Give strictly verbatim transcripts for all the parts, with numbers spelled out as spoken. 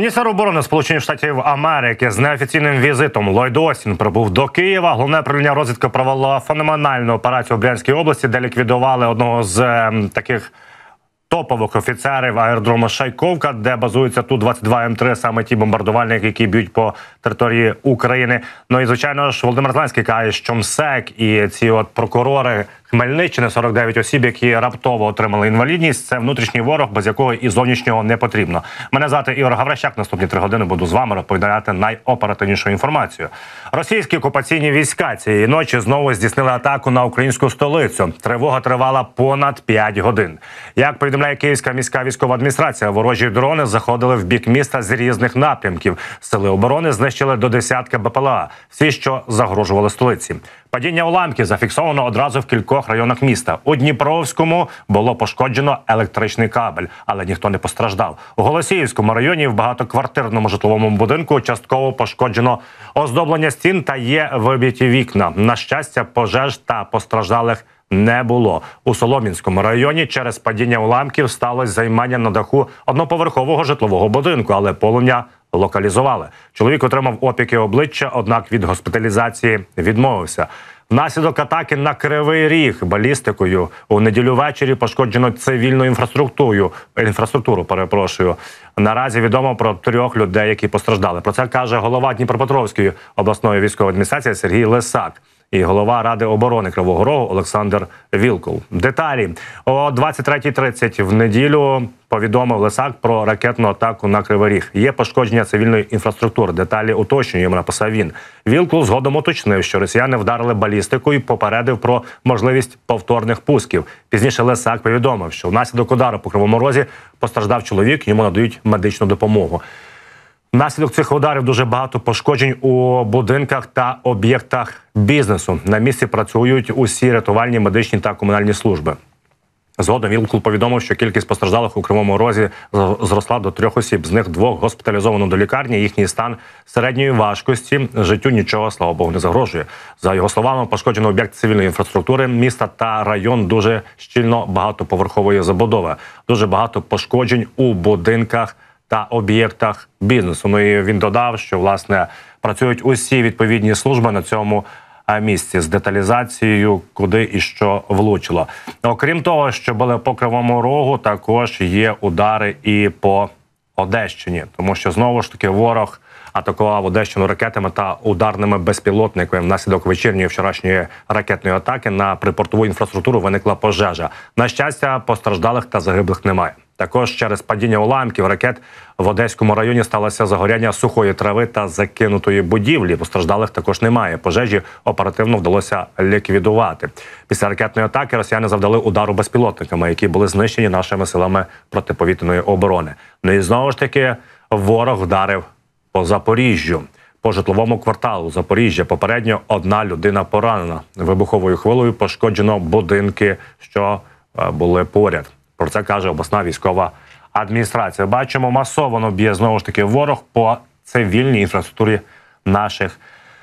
Міністр оборони Сполучених Штатів Америки з неофіційним візитом Ллойд Остін прибув до Києва. Головне управління розвідки провело феноменальну операцію в Брянській області, де ліквідували одного з е, таких топових офіцерів аеродрому Шайковка, де базується Ту двадцять два М три, саме ті бомбардувальники, які б'ють по території України. Ну і, звичайно ж, Володимир Зеленський каже, що МСЕК і ці от прокурори Хмельниччини, сорок дев'ять осіб, які раптово отримали інвалідність, це внутрішній ворог, без якого і зовнішнього не потрібно. Мене звати Ігор Гаврищак, наступні три години буду з вами розповідати найоперативнішу інформацію. Російські окупаційні війська цієї ночі знову здійснили атаку на українську столицю. Тривога тривала понад п'ять годин. Як повідомляє Київська міська військова адміністрація, ворожі дрони заходили в бік міста з різних напрямків. Сили оборони знищили до десятка Б П Л А, всі, що загрожували столиці. Падіння уламків зафіксовано одразу в кількох районах міста. У Дніпровському було пошкоджено електричний кабель, але ніхто не постраждав. У Голосіївському районі в багатоквартирному житловому будинку частково пошкоджено оздоблення стін та є вибиті вікна. На щастя, пожеж та постраждалих не було. У Солом'янському районі через падіння уламків сталося займання на даху одноповерхового житлового будинку, але полум'я локалізували. Чоловік отримав опіки обличчя, однак від госпіталізації відмовився. Внаслідок атаки на Кривий Ріг балістикою у неділю ввечері пошкоджено цивільну інфраструктуру. інфраструктуру, перепрошую. Наразі відомо про трьох людей, які постраждали. Про це каже голова Дніпропетровської обласної військової адміністрації Сергій Лисак і голова Ради оборони Кривого Рогу Олександр Вілкул. Деталі. О двадцять третя тридцять в неділю повідомив Лисак про ракетну атаку на Кривий Ріг. Є пошкодження цивільної інфраструктури. Деталі уточнюємо, написав він. Вілкул згодом уточнив, що росіяни вдарили балістикою і попередив про можливість повторних пусків. Пізніше Лисак повідомив, що внаслідок удару по Кривому Розі постраждав чоловік, йому надають медичну допомогу. Внаслідок цих ударів дуже багато пошкоджень у будинках та об'єктах бізнесу. На місці працюють усі рятувальні, медичні та комунальні служби. Згодом Вілкул повідомив, що кількість постраждалих у Кривому Розі зросла до трьох осіб. З них двох госпіталізовано до лікарні. Їхній стан середньої важкості. Життю нічого, слава Богу, не загрожує. За його словами, пошкоджено об'єкт цивільної інфраструктури міста та район дуже щільно багатоповерхової забудови. Дуже багато пошкоджень у будинках та об'єктах бізнесу. Ну і він додав, що, власне, працюють усі відповідні служби на цьому місці з деталізацією, куди і що влучило. Окрім того, що були по Кривому Рогу, також є удари і по Одещині. Тому що, знову ж таки, ворог атакував Одещину ракетами та ударними безпілотниками. Внаслідок вечірньої вчорашньої ракетної атаки на припортову інфраструктуру виникла пожежа. На щастя, постраждалих та загиблих немає. Також через падіння уламків ракет в Одеському районі сталося загоряння сухої трави та закинутої будівлі. Постраждалих також немає. Пожежі оперативно вдалося ліквідувати. Після ракетної атаки росіяни завдали удару безпілотниками, які були знищені нашими силами протиповітряної оборони. Ну і знову ж таки ворог вдарив по Запоріжжю. По житловому кварталу Запоріжжя попередньо одна людина поранена. Вибуховою хвилею пошкоджено будинки, що були поряд. Про це каже обласна військова адміністрація. Бачимо, масово б'є знову ж таки ворог по цивільній інфраструктурі наших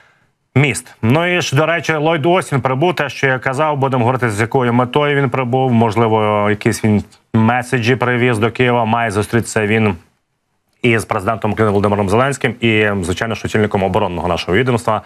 міст. Ну і ж, до речі, Ллойд Остін прибув, те, що я казав, будемо говорити, з якою метою він прибув, можливо, якісь він меседжі привіз до Києва, має зустрітися він із президентом України Володимиром Зеленським і, звичайно, очільником оборонного нашого відомства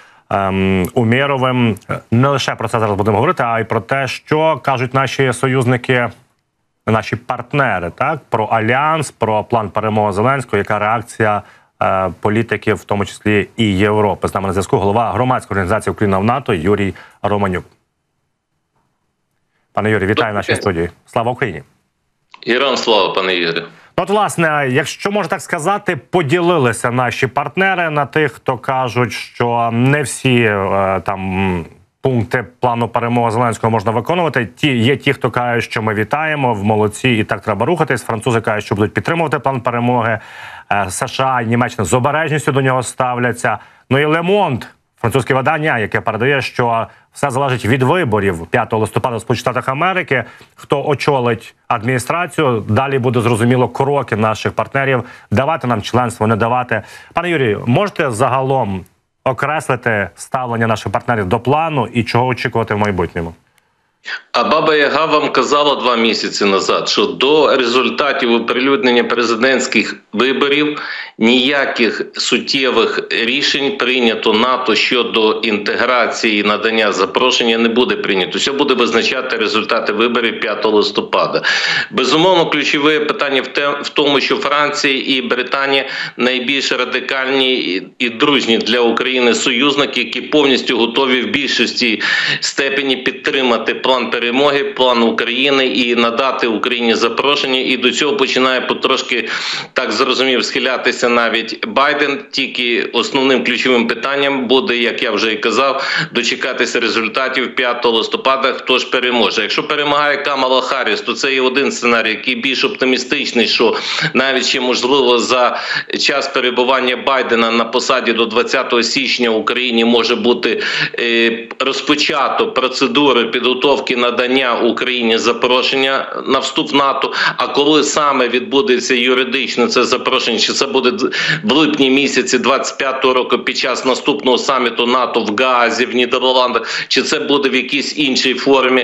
ем, Умєровим. Не лише про це зараз будемо говорити, а й про те, що кажуть наші союзники, наші партнери, так, про альянс, про план перемоги Зеленського, яка реакція е, політиків, в тому числі і Європи. З нами на зв'язку голова громадської організації «Україна в НАТО» Юрій Романюк. Пане Юрій, вітаю в нашій студії. Слава Україні! Героям слава, пане Ігорю. От, власне, якщо можна так сказати, поділилися наші партнери на тих, хто кажуть, що не всі е, там пункти плану перемоги Зеленського можна виконувати. Ті, є ті, хто кажуть, що ми вітаємо, в молодці, і так треба рухатись. Французи кажуть, що будуть підтримувати план перемоги. Е, США і Німеччина з обережністю до нього ставляться. Ну і Le Monde, французьке видання, яке передає, що все залежить від виборів п'ятого листопада в Сполучених Штатах Америки. Хто очолить адміністрацію, далі буде зрозуміло кроки наших партнерів, давати нам членство, не давати. Пане Юрію, можете загалом окреслити ставлення наших партнерів до плану і чого очікувати в майбутньому? А Баба Яга вам казала два місяці назад, що до результатів оприлюднення президентських виборів ніяких суттєвих рішень прийнято НАТО щодо інтеграції і надання запрошення не буде прийнято. Все буде визначати результати виборів п'ятого листопада. Безумовно, ключове питання в, те, в тому, що Франція і Британія найбільш радикальні і, і дружні для України союзники, які повністю готові в більшості степені підтримати план перемоги, план України і надати Україні запрошення. І до цього починає потрошки, так зрозумів, схилятися навіть Байден. Тільки основним ключовим питанням буде, як я вже і казав, дочекатися результатів п'ятого листопада, хто ж переможе. Якщо перемагає Камала Харріс, то це є один сценарій, який більш оптимістичний, що навіть ще можливо за час перебування Байдена на посаді до двадцятого січня в Україні може бути е, розпочато процедури підготовки надання Україні запрошення на вступ в НАТО. А коли саме відбудеться юридично це запрошення, чи це буде в липні місяці двадцять п'ятого року під час наступного саміту НАТО в Гаазі, в Нідерландах, чи це буде в якійсь іншій формі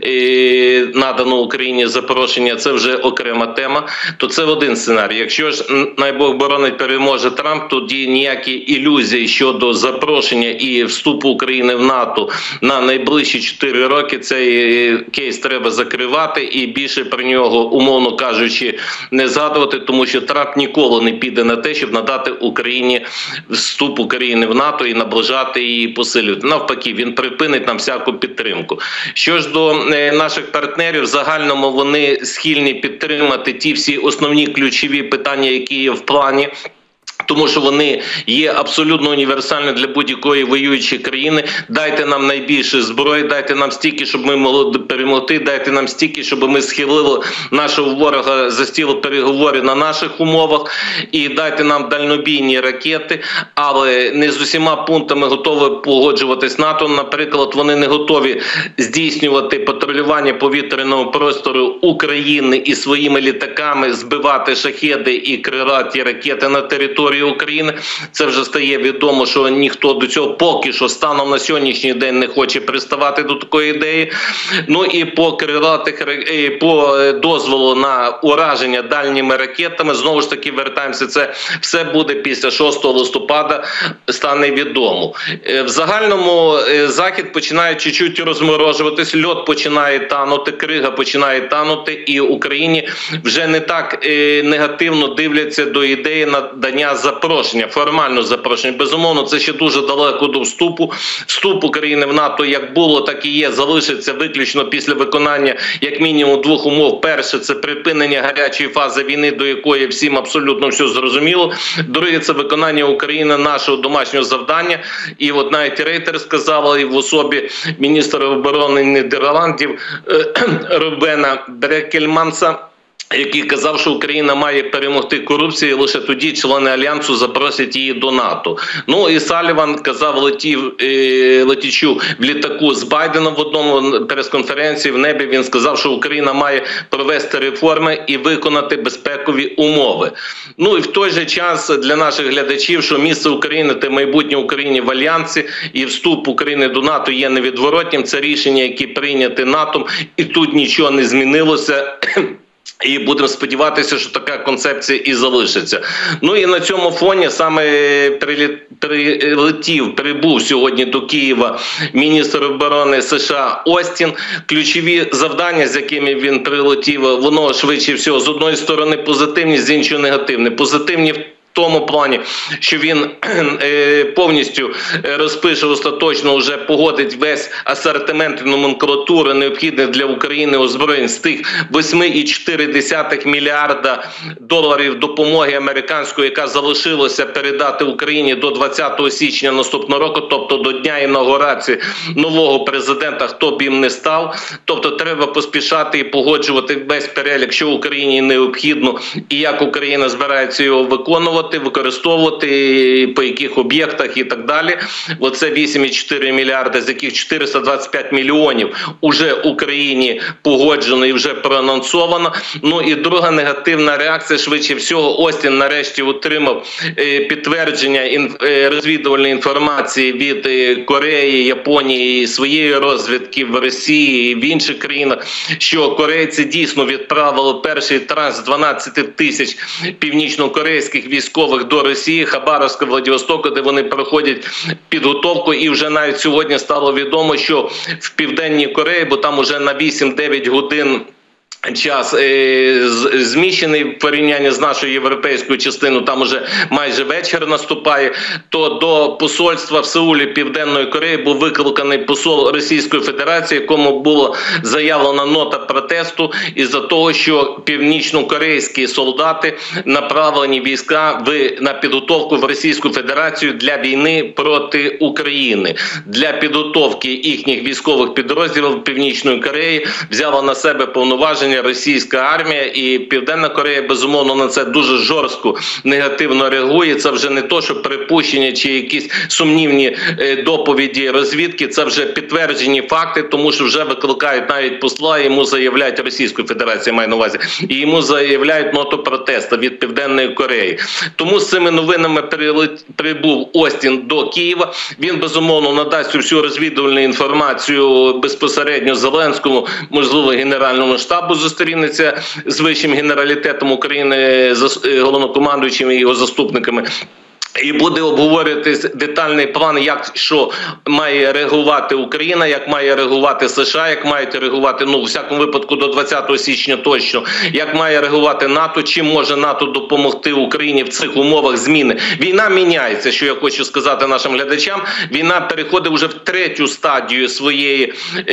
е, надано Україні запрошення, це вже окрема тема, то це один сценарій. Якщо ж, най Бог боронить, переможе Трамп, тоді ніякі ілюзії щодо запрошення і вступу України в НАТО на найближчі чотири роки, цей кейс треба закривати і більше про нього, умовно кажучи, не згадувати, тому що Трамп ніколи не піде на те, щоб надати Україні вступ України в НАТО і наближати її, посилювати. Навпаки, він припинить нам всяку підтримку. Що ж до е, наших партнерів, в загальному вони схильні підтримати ті всі основні ключові питання, які є в плані, тому що вони є абсолютно універсальні для будь-якої воюючої країни. Дайте нам найбільше зброї, дайте нам стільки, щоб ми могли перемогти, дайте нам стільки, щоб ми схилили нашого ворога за стіл переговорів на наших умовах, і дайте нам дальнобійні ракети, але не з усіма пунктами готові погоджуватись НАТО. Наприклад, вони не готові здійснювати патрулювання повітряного простору України і своїми літаками збивати шахеди і крилаті ракети на території України. Це вже стає відомо, що ніхто до цього поки що станом на сьогоднішній день не хоче приставати до такої ідеї. Ну і по крилатих, по дозволу на ураження дальніми ракетами, знову ж таки вертаємося, це все буде після шостого листопада, стане відомо. В загальному Захід починає чуть-чуть розморожуватись, льод починає танути, крига починає танути, і Україні вже не так негативно дивляться до ідеї надання запрошення, формально запрошення. Безумовно, це ще дуже далеко до вступу. Вступ України в НАТО як було, так і є, залишиться виключно після виконання як мінімум двох умов. Перше – це припинення гарячої фази війни, до якої всім абсолютно все зрозуміло. Друге – це виконання України нашого домашнього завдання. І от навіть Рейтер сказала, і в особі міністра оборони Нідерландів Рубена Брекельманса, який казав, що Україна має перемогти корупцію, і лише тоді члени Альянсу запросять її до НАТО. Ну і Саліван казав, летів, е, летічу в літаку з Байденом в одному прес-конференції в небі, він сказав, що Україна має провести реформи і виконати безпекові умови. Ну і в той же час для наших глядачів, що місце України та майбутнє України в Альянсі і вступ України до НАТО є невідворотнім. Це рішення, які прийняті НАТО, і тут нічого не змінилося. І будемо сподіватися, що така концепція і залишиться. Ну і на цьому фоні саме прилетів, прибув сьогодні до Києва міністр оборони США Остін. Ключові завдання, з якими він прилетів, воно швидше всього з одної сторони позитивні, з іншої негативні. Позитивні в тому плані, що він е, повністю розпише остаточно, вже погодить весь асортимент і номенклатури необхідних для України озброєнь з тих восьми цілих чотири десятих мільярда доларів допомоги американської, яка залишилася передати Україні до двадцятого січня наступного року, тобто до дня інаугурації нового президента, хто б їм не став. Тобто треба поспішати і погоджувати весь перелік, що Україні необхідно і як Україна збирається його виконувати. розраховувати, використовувати, по яких об'єктах і так далі. Оце вісім цілих чотири мільярди, з яких чотириста двадцять п'ять мільйонів уже Україні погоджено і вже проанонсовано. Ну і друга негативна реакція, швидше всього, Остін нарешті отримав підтвердження розвідувальної інформації від Кореї, Японії, своєї розвідки в Росії і в інших країнах, що корейці дійсно відправили перший транш з дванадцяти тисяч північно-корейських військових до Росії, Хабаровська, Владивостока, де вони проходять підготовку. І вже навіть сьогодні стало відомо, що в Південній Кореї, бо там уже на вісім-дев'ять годин час е, зміщений в порівнянні з нашою європейською частиною, там уже майже вечір наступає, то до посольства в Сеулі Південної Кореї був викликаний посол Російської Федерації, якому було заявлена нота протесту із-за того, що північно-корейські солдати направлені війська в, на підготовку в Російську Федерацію для війни проти України. Для підготовки їхніх військових підрозділів Північної Кореї взяла на себе повноваження російська армія, і Південна Корея, безумовно, на це дуже жорстко негативно реагує. Це вже не то, що припущення чи якісь сумнівні доповіді розвідки, це вже підтверджені факти, тому що вже викликають навіть посла, йому заявляють, Російської Федерації має на увазі, і йому заявляють ноту протесту від Південної Кореї. Тому з цими новинами прибув Остін до Києва. Він, безумовно, надасть всю розвідувальну інформацію безпосередньо Зеленському, можливо, Генеральному штабу, зустрінеться з вищим генералітетом України, головнокомандуючим і його заступниками. І буде обговорюватись детальний план, як що має реагувати Україна, як має реагувати США, як мають реагувати, ну, у всякому випадку, до двадцятого січня точно, як має реагувати НАТО, чим може НАТО допомогти Україні в цих умовах зміни. Війна міняється, що я хочу сказати нашим глядачам. Війна переходить вже в третю стадію своєї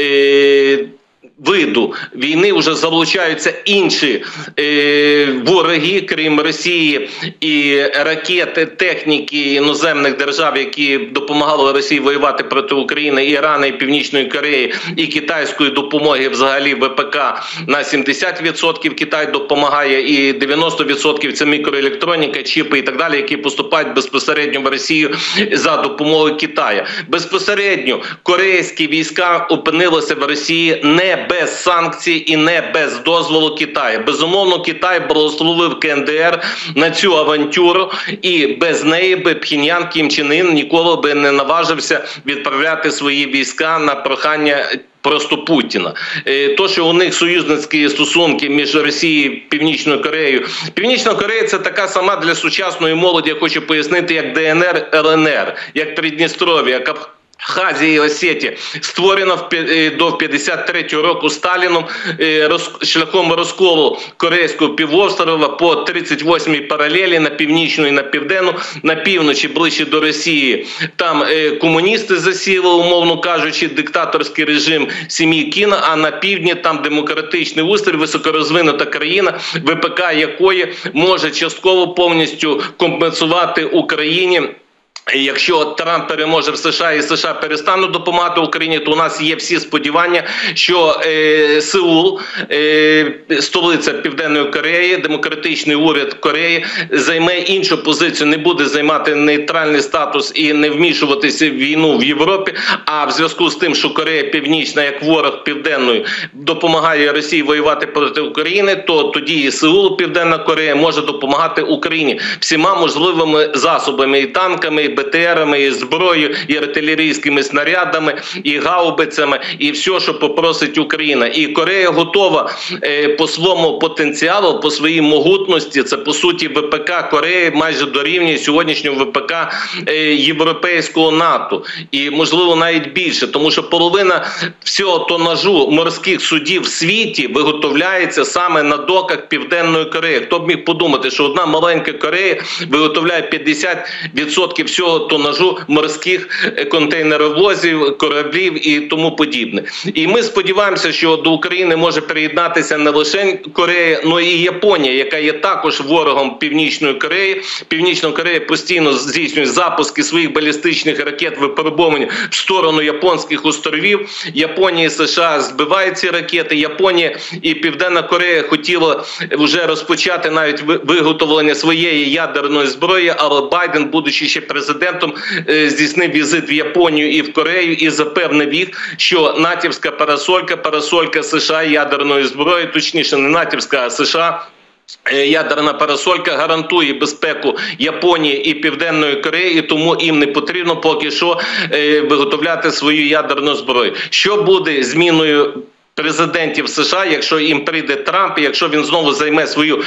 е виду війни, вже залучаються інші е, вороги, крім Росії, і ракети, техніки іноземних держав, які допомагали Росії воювати проти України, Ірану, і Північної Кореї, і китайської допомоги взагалі ВПК на сімдесят відсотків Китай допомагає, і дев'яносто відсотків це мікроелектроніка, чіпи і так далі, які поступають безпосередньо в Росію за допомогою Китаю. Безпосередньо корейські війська опинилися в Росії не без санкцій і не без дозволу Китаю. Безумовно, Китай благословив КНДР на цю авантюру, і без неї би Пхеньян, Кім Чен Ін ніколи би не наважився відправляти свої війська на прохання просто Путіна. То, що у них союзницькі стосунки між Росією і Північною Кореєю. Північна Корея – це така сама для сучасної молоді, я хочу пояснити, як ДНР, ЛНР, як Придністров'я, як Абхазія і Осетія, створена до п'ятдесят третього року Сталіном шляхом розколу Корейського півострова по тридцять восьмій паралелі на північну і на південну, на півночі ближче до Росії. Там комуністи засіли, умовно кажучи, диктаторський режим сім'ї Кім, а на півдні там демократичний устрій, високорозвинута країна, ВПК якої може частково повністю компенсувати Україні. Якщо Трамп переможе в США і США перестануть допомагати Україні, то у нас є всі сподівання, що е, Сеул, е, столиця Південної Кореї, демократичний уряд Кореї, займе іншу позицію, не буде займати нейтральний статус і не вмішуватися в війну в Європі, а в зв'язку з тим, що Корея Північна, як ворог Південної, допомагає Росії воювати проти України, то тоді і Сеул, Південна Корея, може допомагати Україні всіма можливими засобами, і танками, і БТРами, і зброєю, і артилерійськими снарядами, і гаубицями, і все, що попросить Україна. І Корея готова е, по своєму потенціалу, по своїй могутності, це по суті ВПК Кореї майже дорівнює сьогоднішньому ВПК е, європейського НАТО. І можливо навіть більше, тому що половина всього тонажу морських судів в світі виготовляється саме на доках Південної Кореї. Хто б міг подумати, що одна маленька Корея виготовляє п'ятдесят відсотків всього всього тонажу морських контейнеровозів, кораблів і тому подібне. І ми сподіваємося, що до України може приєднатися не лише Корея, але і Японія, яка є також ворогом Північної Кореї. Північна Корея постійно здійснює запуски своїх балістичних ракет, випробувань в сторону японських островів. Японія і США збивають ці ракети. Японія і Південна Корея хотіла вже розпочати навіть виготовлення своєї ядерної зброї, але Байден, будучи ще президентом, здійснив візит в Японію і в Корею і запевнив їх, що натівська парасолька, парасолька США ядерної зброї, точніше не натівська, а США, ядерна парасолька гарантує безпеку Японії і Південної Кореї, і тому їм не потрібно поки що виготовляти свою ядерну зброю. Що буде зміною президентів США, якщо їм прийде Трамп, якщо він знову займе свою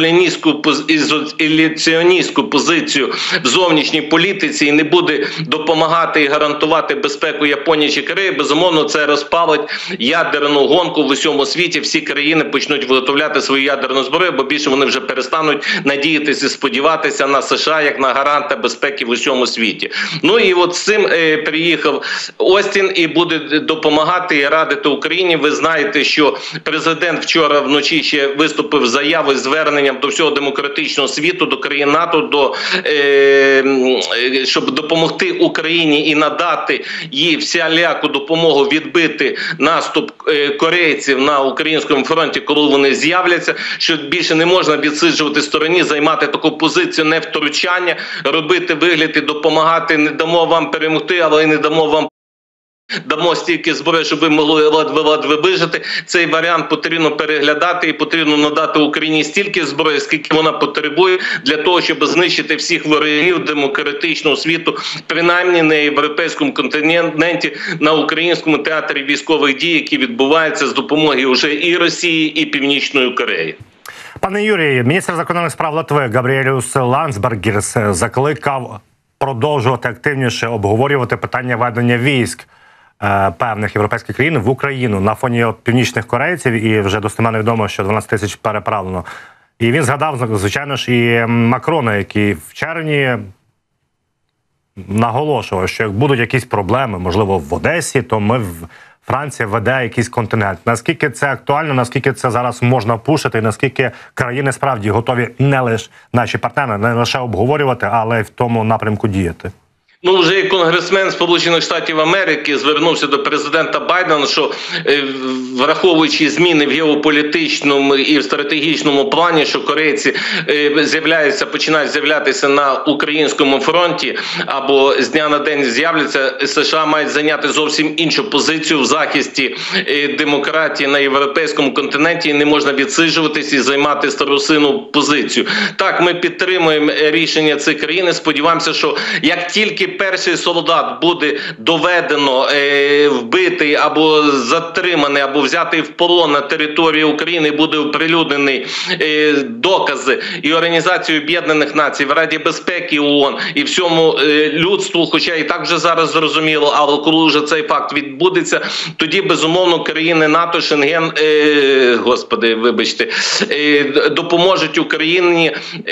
ізоляціоністську позицію в зовнішній політиці і не буде допомагати і гарантувати безпеку Японії чи Кореї, безумовно, це розпалить ядерну гонку в усьому світі. Всі країни почнуть виготовляти свою ядерну зброю, бо більше вони вже перестануть надіятися і сподіватися на США як на гаранта безпеки в усьому світі. Ну і от з цим е, приїхав Остін і буде допомагати і радити Україні. Ви знаєте, що президент вчора вночі ще виступив з заявою, зверненням до всього демократичного світу, до країн НАТО, до, е, щоб допомогти Україні і надати їй всіляку допомогу відбити наступ корейців на українському фронті, коли вони з'являться, що більше не можна відсиджувати стороні, займати таку позицію невтручання, робити вигляд і допомагати, не дамо вам перемогти, але і не дамо вам дамо стільки зброї, щоб ви могли ледве-ледве вижити. Цей варіант потрібно переглядати і потрібно надати Україні стільки зброї, скільки вона потребує для того, щоб знищити всіх ворогів демократичного світу, принаймні на європейському континенті, на українському театрі військових дій, які відбуваються з допомогою вже і Росії, і Північної Кореї. Пане Юрій, міністр закордонних справ Литви Габріеліус Ландсбергірс закликав продовжувати активніше обговорювати питання ведення військ певних європейських країн в Україну на фоні північних корейців, і вже достеменно відомо, що дванадцять тисяч переправлено. І він згадав, звичайно ж, і Макрона, який в червні наголошував, що як будуть якісь проблеми, можливо, в Одесі, то ми, Франція веде якийсь континент. Наскільки це актуально, наскільки це зараз можна пушити, і наскільки країни справді готові не лише наші партнери, не лише обговорювати, але й в тому напрямку діяти? Ну, вже конгресмен Сполучених Штатів Америки звернувся до президента Байдена, що враховуючи зміни в геополітичному і в стратегічному плані, що корейці з'являються, починають з'являтися на українському фронті або з дня на день з'являться, США мають зайняти зовсім іншу позицію в захисті демократії на європейському континенті, і не можна відсиджуватись і займати старосинну позицію. Так, ми підтримуємо рішення цих країн, сподіваємося, що як тільки перший солдат буде доведено, е, вбитий або затриманий, або взятий в полон на території України, буде оприлюднений е, докази і Організації Об'єднаних Націй, в Раді безпеки ООН і всьому е, людству, хоча і так вже зараз зрозуміло, але коли вже цей факт відбудеться, тоді, безумовно, країни НАТО, Шенген, е, господи, вибачте, е, допоможуть Україні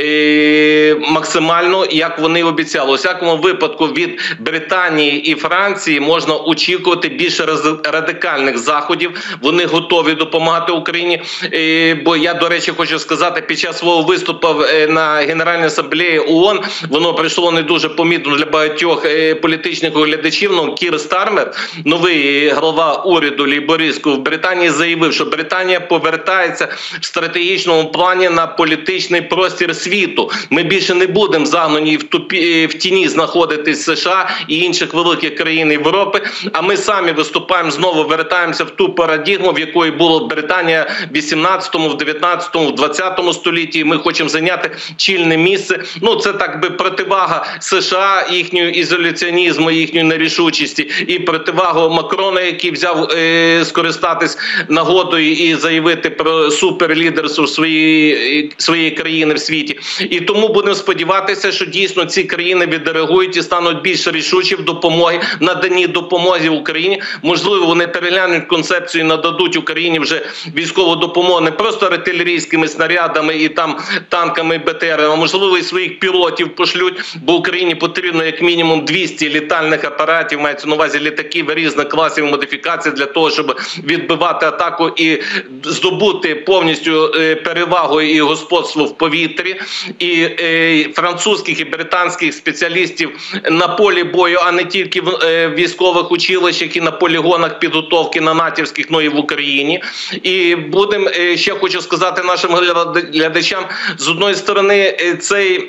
е, максимально, як вони обіцяли. У всякому випадку від Британії і Франції можна очікувати більше радикальних заходів. Вони готові допомагати Україні. Бо я, до речі, хочу сказати, під час свого виступу на Генеральній асамблеї ООН, воно прийшло не дуже помітно для багатьох політичних оглядачів, но Кір Стармер, новий голова уряду лейбористського в Британії, заявив, що Британія повертається в стратегічному плані на політичний простір світу. Ми більше не будемо загнані в, тупі, в тіні знаходитись США і інших великих країн Європи, а ми самі виступаємо, знову вертаємося в ту парадигму, в якої була Британія в вісімнадцятому, в дев'ятнадцятому, в двадцятому столітті, і ми хочемо зайняти чільне місце. Ну, це так би противага США, їхнього ізоляціонізму, їхньої нерішучості, і противагу Макрона, який взяв е, скористатись нагодою і заявити про суперлідерство своєї, своєї країни в світі. І тому будемо сподіватися, що дійсно ці країни відреагують і стануть стануть більш рішучі в допомогі, в наданні допомоги Україні. Можливо, вони переглянуть концепцію і нададуть Україні вже військову допомогу не просто артилерійськими снарядами і там танками Б Т Р, а можливо і своїх пілотів пошлють, бо Україні потрібно як мінімум двісті літальних апаратів, мається на увазі літаків різних класів модифікацій для того, щоб відбивати атаку і здобути повністю перевагу і господство в повітрі. І е, французьких і британських спеціалістів на полі бою, а не тільки в е, військових училищах і на полігонах підготовки на натівських, ну і в Україні. І будемо, е, ще хочу сказати нашим глядачам, з одної сторони, е, цей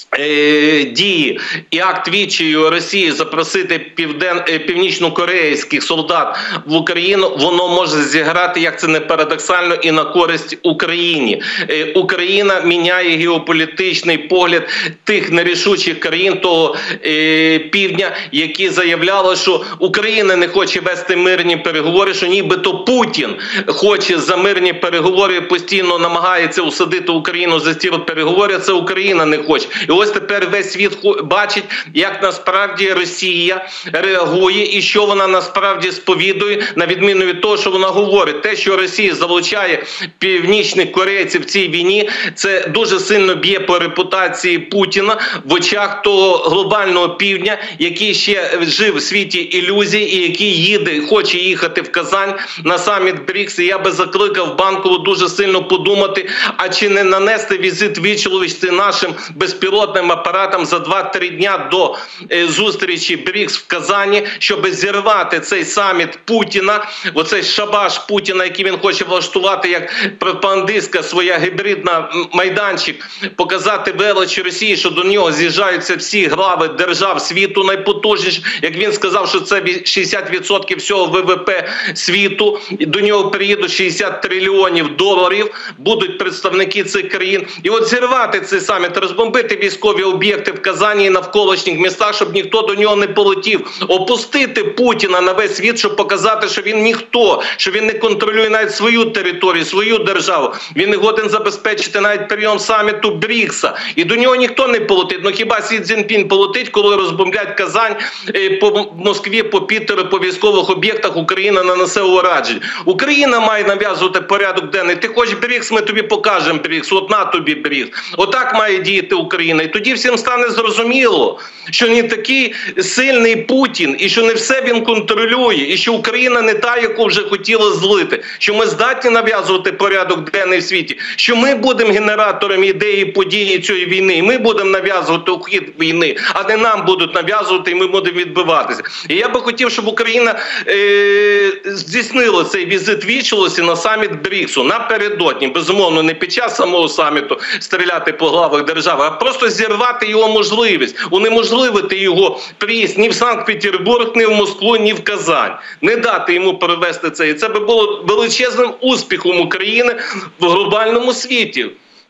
дії і акт відчаю Росії запросити півден... північно-корейських солдат в Україну, воно може зіграти, як це не парадоксально, і на користь Україні. Україна міняє геополітичний погляд тих нерішучих країн того е, півдня, які заявляли, що Україна не хоче вести мирні переговори, що нібито Путін хоче за мирні переговори, постійно намагається усадити Україну за стіл переговорів, це Україна не хоче. І ось тепер весь світ бачить, як насправді Росія реагує і що вона насправді сповідує, на відміну від того, що вона говорить. Те, що Росія залучає північних корейців в цій війні, це дуже сильно б'є по репутації Путіна в очах того глобального півдня, який ще жив в світі ілюзій і який їде, хоче їхати в Казань на саміт БРІКС. І я би закликав Банкову дуже сильно подумати, а чи не нанести візит вічливості нашим безпілотним апаратам за два-три дня до е, зустрічі БРІКС в Казані, щоб зірвати цей саміт Путіна, оцей шабаш Путіна, який він хоче влаштувати як пропагандистська своя гібридна майданчик, показати величі Росії, що до нього з'їжджаються всі глави держав світу найпотужніші, як він сказав, що це шістдесят відсотків всього В В П світу, і до нього приїдуть шістдесят трильйонів доларів, будуть представники цих країн. І от зірвати цей саміт, розбомбити військові об'єкти в Казані і навколишніх містах, щоб ніхто до нього не полетів. Опустити Путіна на весь світ, щоб показати, що він ніхто, що він не контролює навіть свою територію, свою державу. Він не годен забезпечити навіть прийом саміту БРІКСа. І до нього ніхто не полетить. Ну хіба Сі Цзіньпін полетить, коли розбомблять Казань, по Москві, по Пітеру, по військових об'єктах Україна нанесе уражень. Україна має нав'язувати порядок денний. Ти хочеш БРІКС, ми тобі покажемо БРІКС. От на тобі БРІКС. Отак має діяти Україна. І тоді всім стане зрозуміло, що не такий сильний Путін, і що не все він контролює, і що Україна не та, яку вже хотіла злити, що ми здатні нав'язувати порядок денний в світі, що ми будемо генератором ідеї події цієї війни, і ми будемо нав'язувати хід війни, а не нам будуть нав'язувати, і ми будемо відбиватися. І я би хотів, щоб Україна е- здійснила цей візит вічливості на саміт БРІКСу напередодні, безумовно, не під час самого саміту стріляти по главах держави, а просто зірвати його можливість, унеможливити його приїзд ні в Санкт-Петербург, ні в Москву, ні в Казань. Не дати йому провести це. І це би було величезним успіхом України в глобальному світі,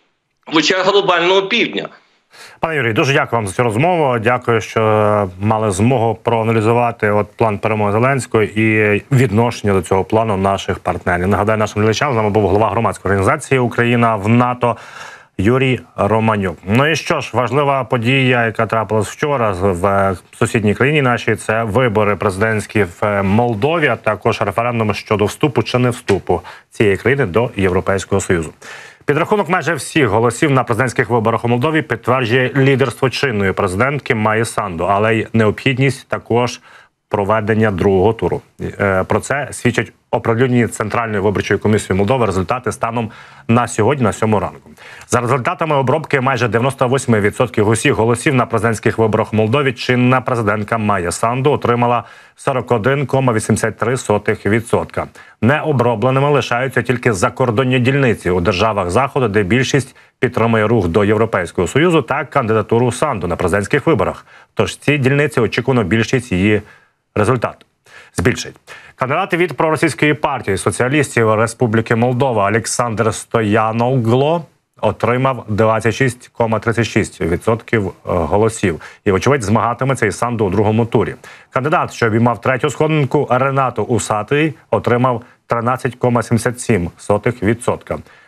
в очах глобального півдня. Пане Юрій, дуже дякую вам за цю розмову. Дякую, що мали змогу проаналізувати от план перемоги Зеленського і відношення до цього плану наших партнерів. Нагадаю нашим глядачам, з нами був голова громадської організації «Україна в НАТО» Юрій Романюк. Ну і що ж, важлива подія, яка трапилась вчора в сусідній країні нашій, це вибори президентські в Молдові, а також референдум щодо вступу чи не вступу цієї країни до Європейського Союзу. Підрахунок майже всіх голосів на президентських виборах у Молдові підтверджує лідерство чинної президентки Майї Санду, але й необхідність також проведення другого туру. Про це свідчать оприлюднені Центральною виборчою комісією Молдови результати станом на сьогодні, на сьому ранку. За результатами обробки майже дев'яносто вісім відсотків усіх голосів на президентських виборах в Молдові чинна президентка Майя Санду отримала сорок один цілих вісімдесят три сотих відсотка. Необробленими лишаються тільки закордонні дільниці у державах Заходу, де більшість підтримує рух до Європейського Союзу та кандидатуру Санду на президентських виборах. Тож ці дільниці очікувано більшість її результату збільшить. Кандидат від проросійської партії соціалістів Республіки Молдова Олександр Стояногло отримав двадцять шість цілих тридцять шість відсотків голосів і, вочевидь, змагатиметься із Санду у другому турі. Кандидат, що обіймав третю сходинку, Ренато Усатий, отримав тринадцять цілих сімдесят сім відсотка.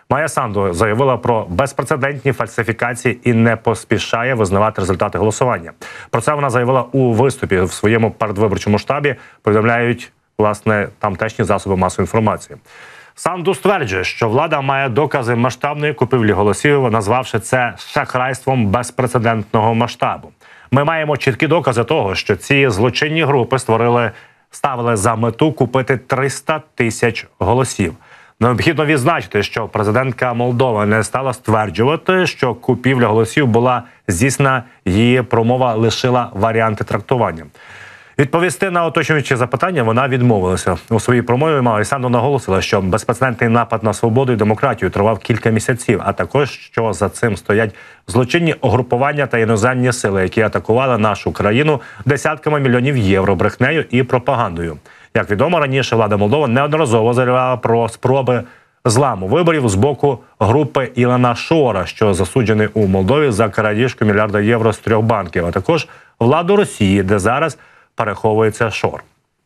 Майя Санду заявила про безпрецедентні фальсифікації і не поспішає визнавати результати голосування. Про це вона заявила у виступі в своєму передвиборчому штабі, повідомляють, власне, тамтешні засоби масової інформації. Санду стверджує, що влада має докази масштабної купівлі голосів, назвавши це шахрайством безпрецедентного масштабу. Ми маємо чіткі докази того, що ці злочинні групи створили, ставили за мету купити триста тисяч голосів. Необхідно відзначити, що президентка Молдови не стала стверджувати, що купівля голосів була здійснена, її промова лишила варіанти трактування. Відповісти на уточнюючі запитання вона відмовилася. У своїй промові Майя Санду наголосила, що безпрецедентний напад на свободу і демократію тривав кілька місяців, а також, що за цим стоять злочинні угрупування та іноземні сили, які атакували нашу країну десятками мільйонів євро брехнею і пропагандою. Як відомо, раніше влада Молдови неодноразово заявляла про спроби зламу виборів з боку групи Ілана Шора, що засуджений у Молдові за крадіжку мільярда євро з трьох банків, а також владу Росії, де зараз переховується Шор.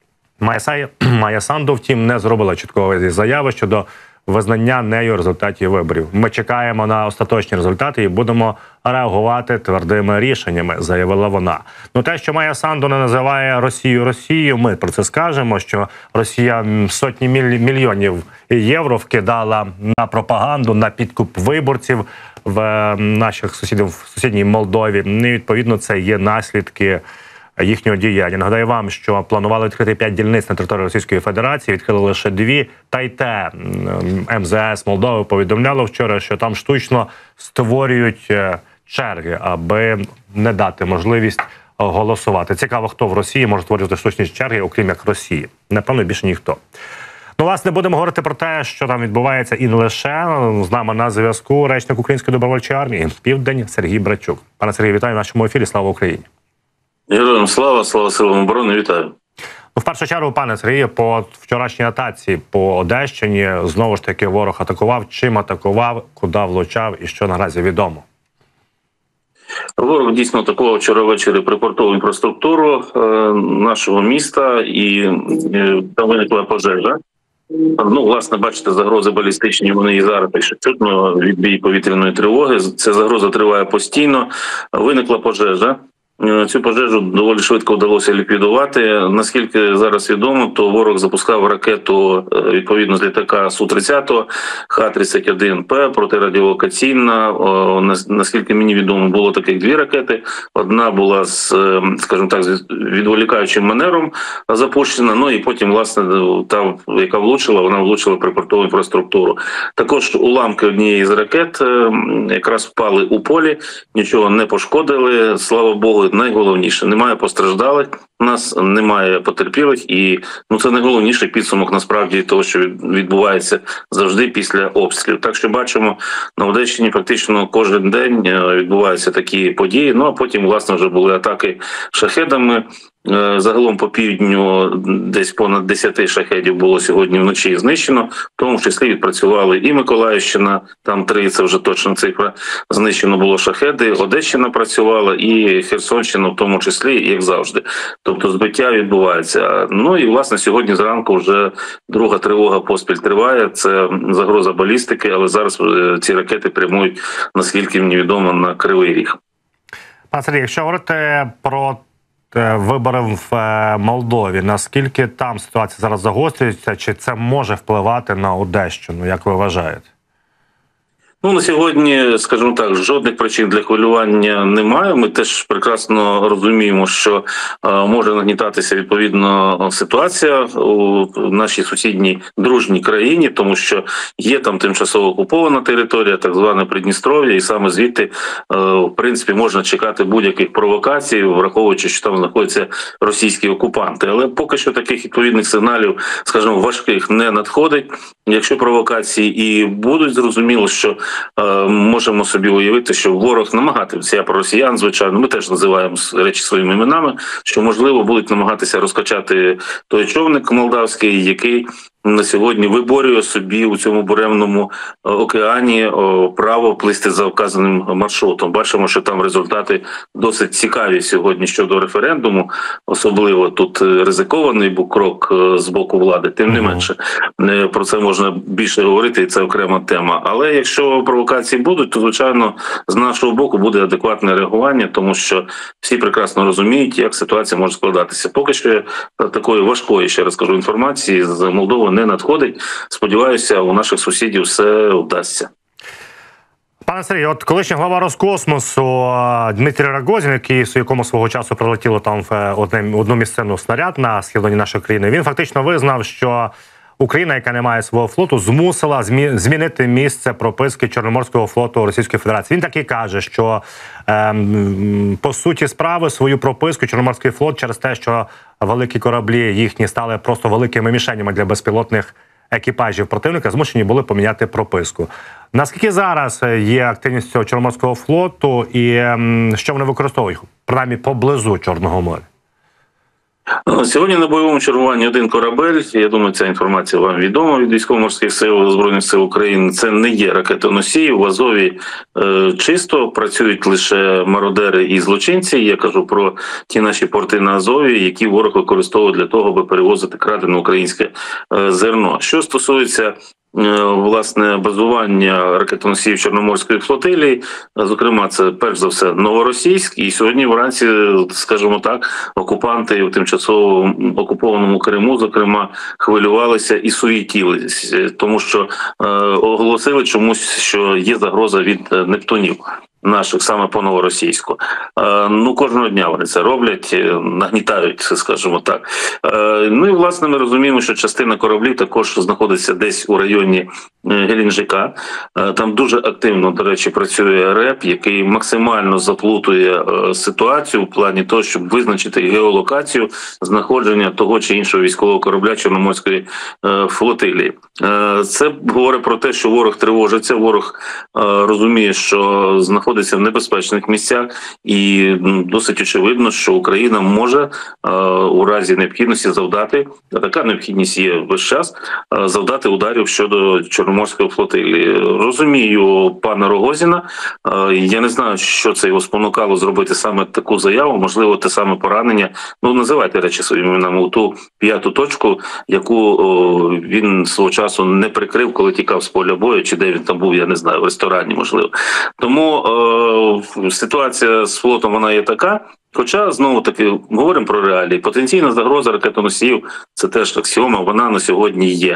Майя Санду, втім, не зробила чіткої заяви щодо визнання нею результатів виборів. Ми чекаємо на остаточні результати і будемо реагувати твердими рішеннями, заявила вона. Ну те, що Майя Санду не називає Росію Росією, ми про це скажемо, що Росія сотні мільйонів євро вкидала на пропаганду, на підкуп виборців в наших сусідів в сусідній Молдові. І, відповідно, це є наслідки їхнього діяння. Нагадаю вам, що планували відкрити п'ять дільниць на території Російської Федерації, відкрили лише дві. Та й те ем зе ес Молдови повідомляло вчора, що там штучно створюють черги, аби не дати можливість голосувати. Цікаво, хто в Росії може створювати штучні черги, окрім як Росії. Напевно, більше ніхто. Ну, власне, будемо говорити про те, що там відбувається і не лише. З нами на зв'язку речник Української добровольчої армії «Південь» Сергій Брачук. Пане Сергію, вітаю в нашому ефірі. Слава Україні! Героям слава, слава силам оборони, вітаю. Ну, в першу чергу, пане Сергію, по вчорашній атаці по Одещині, знову ж таки, ворог атакував. Чим атакував, куди влучав і що наразі відомо? Ворог дійсно атакував вчора ввечері припортову інфраструктуру е, нашого міста, і е, там виникла пожежа. Ну, власне, бачите, загрози балістичні, вони і зараз ще чутно, відбій повітряної тривоги. Ця загроза триває постійно. Виникла пожежа. Цю пожежу доволі швидко вдалося ліквідувати. Наскільки зараз відомо, то ворог запускав ракету відповідно з літака Су тридцять, Х тридцять один П, протирадіолокаційна. Наскільки мені відомо, було таких дві ракети. Одна була з, скажімо так, з відволікаючим манером запущена, ну і потім, власне, та, яка влучила, вона влучила в припортову інфраструктуру. Також уламки однієї з ракет якраз впали у полі, нічого не пошкодили, слава Богу. Найголовніше, немає постраждалих, у нас немає потерпілих, і ну це найголовніший підсумок насправді того, що відбувається завжди після обстрілів. Так що бачимо, на Одещині практично кожен день відбуваються такі події, ну а потім, власне, вже були атаки шахедами. Загалом по півдню десь понад десять шахедів було сьогодні вночі знищено, в тому числі відпрацювали і Миколаївщина, там три, це вже точна цифра, знищено було шахеди, Одещина працювала і Херсонщина в тому числі, як завжди. Тобто збиття відбувається. Ну і, власне, сьогодні зранку вже друга тривога поспіль триває, це загроза балістики, але зараз ці ракети прямують, наскільки мені відомо, на Кривий Ріг. Пане Сергій, якщо говорити про вибори в Молдові, наскільки там ситуація зараз загострюється, чи це може впливати на Одещину, як ви вважаєте? Ну, на сьогодні, скажімо так, жодних причин для хвилювання немає. Ми теж прекрасно розуміємо, що е, може нагнітатися відповідно ситуація у нашій сусідній дружній країні, тому що є там тимчасово окупована територія, так зване Придністров'я, і саме звідти, е, в принципі, можна чекати будь-яких провокацій, враховуючи, що там знаходяться російські окупанти. Але поки що таких відповідних сигналів, скажімо, важких не надходить. Якщо провокації і будуть, зрозуміло, що е, можемо собі уявити, що ворог намагатиметься, я про росіян, звичайно, ми теж називаємо речі своїми іменами, що, можливо, будуть намагатися розкачати той човник молдавський, який на сьогодні виборює собі у цьому буремному океані право плисти за вказаним маршрутом. Бачимо, що там результати досить цікаві сьогодні щодо референдуму, особливо тут ризикований був крок з боку влади. Тим не менше, про це можна більше говорити, і це окрема тема. Але якщо провокації будуть, то, звичайно, з нашого боку буде адекватне реагування, тому що всі прекрасно розуміють, як ситуація може складатися. Поки що такої важкої, ще раз кажу, інформації з Молдови не надходить. Сподіваюся, у наших сусідів все вдасться. Пане Сергію, от колишній глава Роскосмосу Дмитрій Рогозін, який, якому свого часу прилетіло там в одне, одну місцевну снаряд на східні нашої країни, він фактично визнав, що Україна, яка не має свого флоту, змусила змінити місце прописки Чорноморського флоту Російської Федерації. Він так і каже, що ем, по суті справи свою прописку Чорноморський флот через те, що великі кораблі їхні стали просто великими мішенями для безпілотних екіпажів противника, змушені були поміняти прописку. Наскільки зараз є активність цього Чорноморського флоту і ем, що вони використовують, принаймні, поблизу Чорного моря? Сьогодні на бойовому чергуванні один корабель, я думаю, ця інформація вам відома від військово-морських сил Збройних сил України, це не є ракетоносії, в Азові е, чисто, працюють лише мародери і злочинці, я кажу про ті наші порти на Азові, які ворог використовує для того, аби перевозити крадене українське е, зерно. Що стосується власне базування ракетоносіїв Чорноморської флотилії, зокрема, це перш за все Новоросійськ, і сьогодні вранці, скажімо так, окупанти в тимчасово окупованому Криму, зокрема, хвилювалися і суєтілись, тому що е, оголосили чомусь, що є загроза від нептунів наших саме по Новоросійську. Е, ну, кожного дня вони це роблять, нагнітають, скажімо так. Е, ну і, власне, ми розуміємо, що частина кораблів також знаходиться десь у районі Геленджика. Е, там дуже активно, до речі, працює РЕП, який максимально заплутує е, ситуацію в плані того, щоб визначити геолокацію знаходження того чи іншого військового корабля Чорноморської е, флотилії. Е, це говорить про те, що ворог тривожиться, ворог е, розуміє, що знаходиться в небезпечних місцях, і досить очевидно, що Україна може е, у разі необхідності завдати, а така необхідність є весь час, е, завдати ударів щодо Чорноморської флотилії. Розумію пана Рогозіна, е, я не знаю, що це його спонукало зробити саме таку заяву, можливо, те саме поранення, ну називайте речі своїми іменами, у ту п'яту точку, яку о, він свого часу не прикрив, коли тікав з поля бою, чи де він там був, я не знаю, в ресторані, можливо. Тому е, ситуація з флотом, вона є така, хоча, знову-таки, говоримо про реалії. Потенційна загроза ракетоносіїв – це теж аксіома, вона на сьогодні є.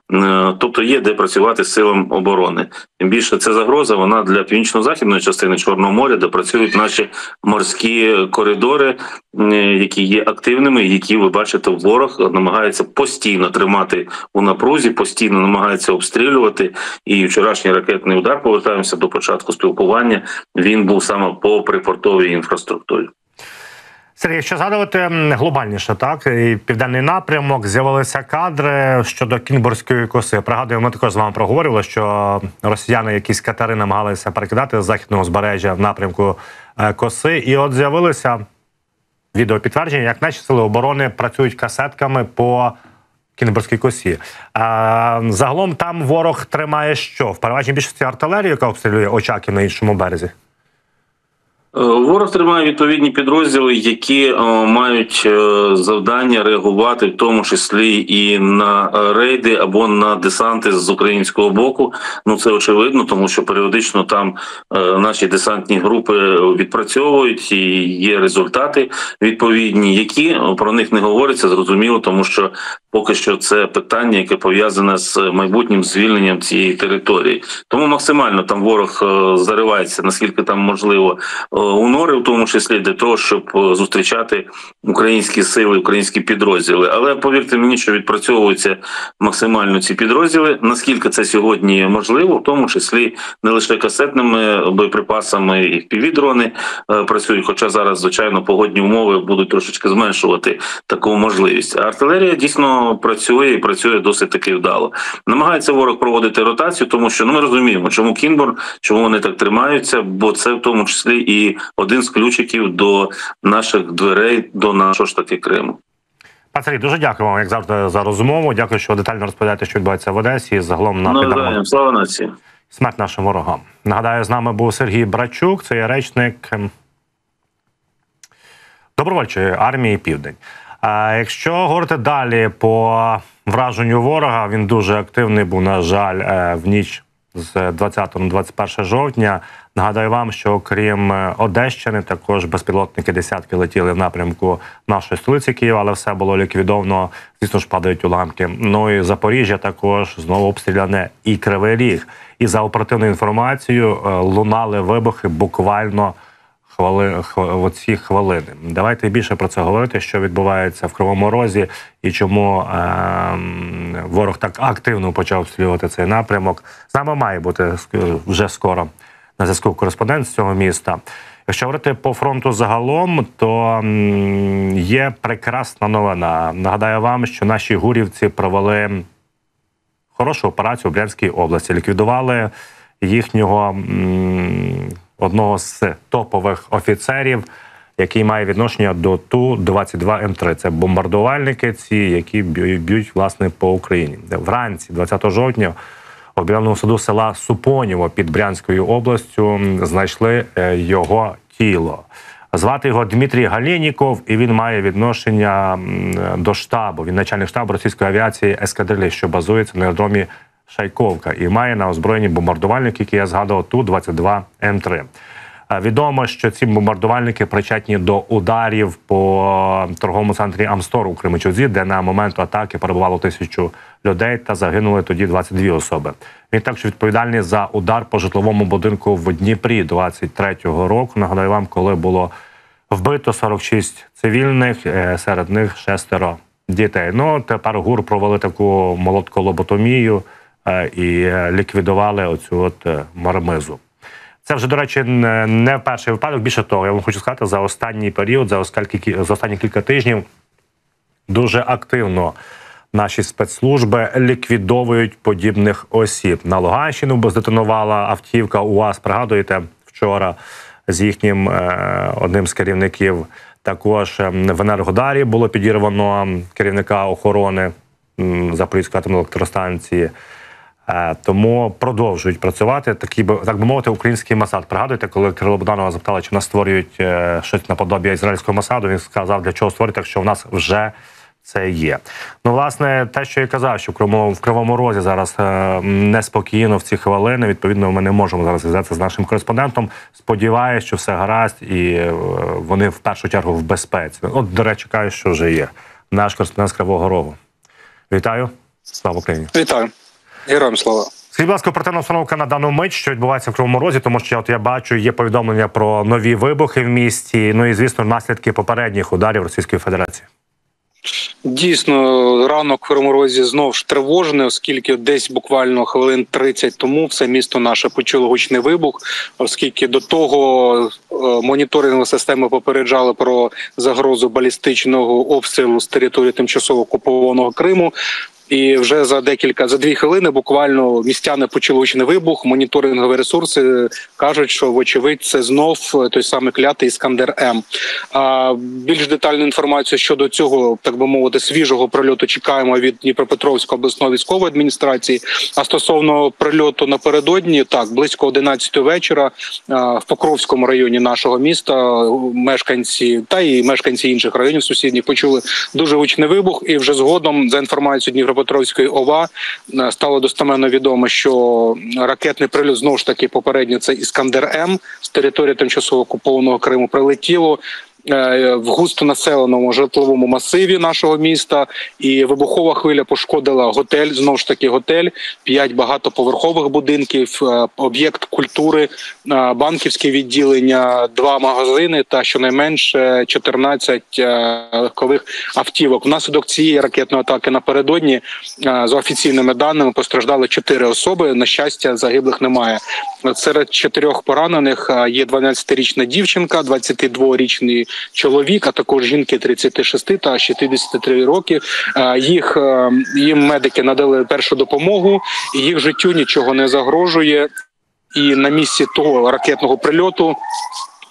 Тобто є де працювати з силам оборони. Тим більше ця загроза, вона для північно-західної частини Чорного моря, де працюють наші морські коридори, які є активними, які, ви бачите, ворог намагається постійно тримати у напрузі, постійно намагається обстрілювати. І вчорашній ракетний удар, повертаємося до початку спілкування, він був саме по припортовій інфраструктурі. Сергій, що згадувати глобальніше, так? І південний напрямок, з'явилися кадри щодо Кінбурзької коси. Пригадую, ми також з вами проговорили, що росіяни якісь катери намагалися перекидати з західного узбережжя в напрямку коси. І от з'явилися відеопідтвердження, як наші сили оборони працюють касетками по Кінбурзькій косі. А, загалом там ворог тримає що? В переважній більшості артилерію, яка обстрілює Очаків на іншому березі? Ворог тримає відповідні підрозділи, які о, мають о, завдання реагувати, в тому числі і на рейди або на десанти з українського боку. Ну це очевидно, тому що періодично там е, наші десантні групи відпрацьовують і є результати відповідні, які про них не говориться, зрозуміло, тому що поки що це питання, яке пов'язане з майбутнім звільненням цієї території. Тому максимально там ворог е, заривається, наскільки там можливо, е, у нори, в тому числі для того, щоб зустрічати українські сили, українські підрозділи. Але повірте мені, що відпрацьовуються максимально ці підрозділи. Наскільки це сьогодні можливо, в тому числі не лише касетними боєприпасами, і півдрони працюють, хоча зараз, звичайно, погодні умови будуть трошечки зменшувати таку можливість. А артилерія дійсно працює і працює досить таки вдало. Намагається ворог проводити ротацію, тому що ну, ми розуміємо, чому Кінбурн, чому вони так тримаються, бо це в тому числі і один з ключиків до наших дверей, до нашого ж таки Криму. Пан Сергій, дуже дякую вам, як завжди, за розмову. Дякую, що детально розповідаєте, що відбувається в Одесі. І загалом на Ну, слава нації. Смерть нашим ворогам. Нагадаю, з нами був Сергій Брачук, це є речник Добровольчої армії «Південь». А якщо говорити далі по враженню ворога, він дуже активний був, на жаль, в ніч з двадцятого на двадцять перше жовтня. Нагадаю вам, що окрім Одещини, також безпілотники десятки летіли в напрямку нашої столиці Києва, але все було ліквідовано, звісно ж, падають уламки. Ну і Запоріжжя також знову обстріляне, і Кривий Ріг. І за оперативною інформацією лунали вибухи буквально хвили, оці хвилини. Давайте більше про це говорити, що відбувається в Кривому Розі і чому е, ворог так активно почав обстрілювати цей напрямок. З нами має бути вже скоро на зв'язку кореспондент з цього міста. Якщо говорити по фронту загалом, то є прекрасна новина. Нагадаю вам, що наші гурівці провели хорошу операцію в Брянській області. Ліквідували їхнього м, одного з топових офіцерів, який має відношення до Ту двадцять два М три. Це бомбардувальники ці, які б'ють, власне, по Україні. Вранці двадцятого жовтня у біленому саду села Супонєво під Брянською областю знайшли його тіло. Звати його Дмитрій Галєніков, і він має відношення до штабу. Він начальник штабу російської авіації ескадрилі, що базується на аеродромі Шайковка, і має на озброєнні бомбардувальники, які я згадував, Ту двадцять два М три. Відомо, що ці бомбардувальники причетні до ударів по торговому центрі Амстор у Кременчуці, де на момент атаки перебувало тисячу людей та загинули тоді двадцять дві особи. Він також відповідальний за удар по житловому будинку в Дніпрі двадцять третього року. Нагадаю вам, коли було вбито сорок шість цивільних, серед них шестеро дітей. Ну, тепер ГУР провели таку молотколоботомію і ліквідували оцю от мармизу. Це вже, до речі, не перший випадок. Більше того, я вам хочу сказати, за останній період, за останні, за останні кілька тижнів дуже активно наші спецслужби ліквідовують подібних осіб. На Луганщину здетонувала автівка УАЗ, пригадуєте, вчора з їхнім е, одним з керівників. Також в Енергодарі було підірвано керівника охорони Запорізької атомної електростанції. Тому продовжують працювати такі, так би мовити, український Масад. Пригадуєте, коли Кирило Буданова запитали, чи в нас створюють щось наподобі ізраїльського Масаду, він сказав, для чого створюють, так що в нас вже це є. Ну, власне, те, що я казав, що в Кривому, в Кривому Розі зараз неспокійно в ці хвилини, відповідно, ми не можемо зараз зв'язатися з нашим кореспондентом. Сподіваюсь, що все гаразд і вони в першу чергу в безпеці. От, до речі, кажуть, що вже є. Наш кореспондент з Кривого Рогу. Вітаю. Слава Україні. Вітаю. Героям слава. Скажіть, будь ласка, оперативна обстановка на дану мить, що відбувається в Кривому Розі, тому що от я бачу, є повідомлення про нові вибухи в місті, ну і, звісно, наслідки попередніх ударів Російської Федерації. Дійсно, ранок в Кривому Розі знов ж тривожний, оскільки десь буквально хвилин тридцять тому все місто наше почуло гучний вибух, оскільки до того моніторингові системи попереджали про загрозу балістичного обстрілу з території тимчасово окупованого Криму. І вже за декілька, за дві хвилини буквально містяни почули гучний вибух. Моніторингові ресурси кажуть, що вочевидь це знов той самий клятий Іскандер-М. А більш детальну інформацію щодо цього, так би мовити, свіжого прильоту чекаємо від Дніпропетровської обласної військової адміністрації. А стосовно прильоту напередодні, так, близько одинадцятої вечора в Покровському районі нашого міста мешканці та і мешканці інших районів сусідніх почули дуже гучний вибух. І вже згодом, за інформацією Дніпропетровської Петровської ОВА, стало достеменно відомо, що ракетний прильот, знову ж таки, попередньо це Іскандер-М з території тимчасово окупованого Криму прилетіло в густонаселеному житловому масиві нашого міста, і вибухова хвиля пошкодила готель, знову ж таки готель, п'ять багатоповерхових будинків, об'єкт культури, банківське відділення, два магазини та щонайменше чотирнадцять легкових автівок. Внаслідок цієї ракетної атаки напередодні, за офіційними даними, постраждали чотири особи. На щастя, загиблих немає. Серед чотирьох поранених є дванадцятирічна дівчинка, двадцятидворічний чоловік, а також жінки тридцяти шести та шістдесяти трьох років. Їх, їм медики надали першу допомогу, і їх життю нічого не загрожує. І на місці того ракетного прильоту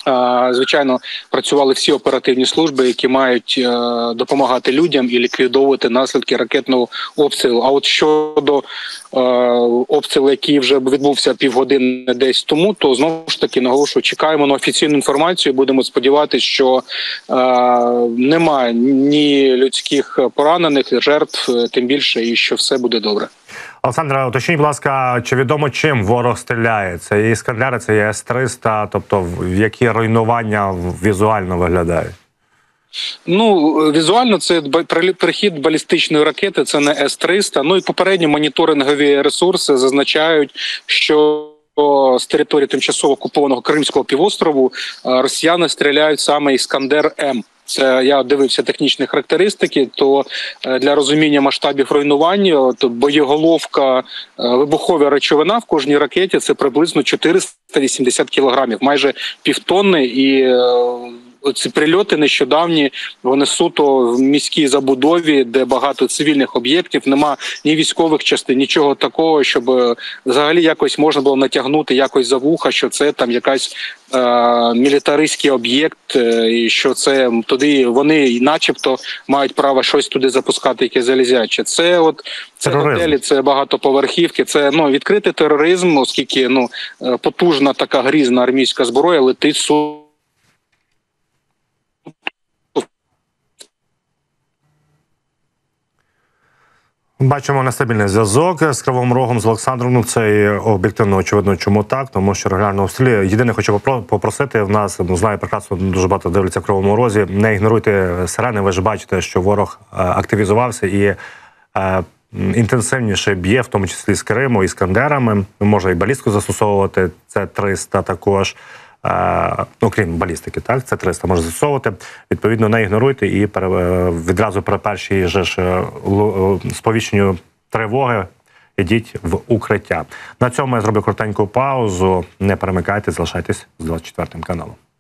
Звичайно, працювали всі оперативні служби, які мають допомагати людям і ліквідовувати наслідки ракетного обстрілу. А от щодо обстрілу, який вже відбувся півгодини десь тому, то знову ж таки наголошую, чекаємо на офіційну інформацію. Будемо сподіватися, що немає ні людських поранених, жертв, тим більше, і що все буде добре. Олександре, уточніть, будь ласка, чи відомо, чим ворог стріляє? Це є «Іскандери», це є С триста, тобто які руйнування візуально виглядають? Ну, візуально це перехід балістичної ракети, це не С триста. Ну і попередні моніторингові ресурси зазначають, що з території тимчасово окупованого Кримського півострову росіяни стріляють саме «Іскандер-М». Це я дивився технічні характеристики, то для розуміння масштабів руйнування, то боєголовка, вибухова речовина в кожній ракеті – це приблизно чотириста вісімдесят кілограмів, майже півтонни, і ці прильоти нещодавні, вони суто в міській забудові, де багато цивільних об'єктів, нема ні військових частин, нічого такого, щоб взагалі якось можна було натягнути якось за вуха, що це там якась е, мілітаристський об'єкт, е, і що це туди вони начебто мають право щось туди запускати, яке залізяче. Це от це готелі, це багатоповерхівки, це ну відкритий тероризм, оскільки ну потужна така грізна армійська зброя летить су. Бачимо нестабільний зв'язок з Кривим Рогом, з Олександром. Ну, це і об'єктивно очевидно, чому так, тому що регулярно обстрілює. Єдине, хочу попросити, в нас, ну, знаю прекрасно, дуже багато дивляться в Кривому Розі, не ігноруйте сирени, ви ж бачите, що ворог активізувався і е, інтенсивніше б'є, в тому числі з Криму, і «Іскандерами». Може і балістику застосовувати, це триста також. Uh, окрім балістики, так, це триста може застосовувати. Відповідно, не ігноруйте і пере, відразу при першій же ж сповіщенню тривоги ідіть в укриття. На цьому я зроблю коротеньку паузу. Не перемикайте, залишайтесь з двадцять четвертим каналом.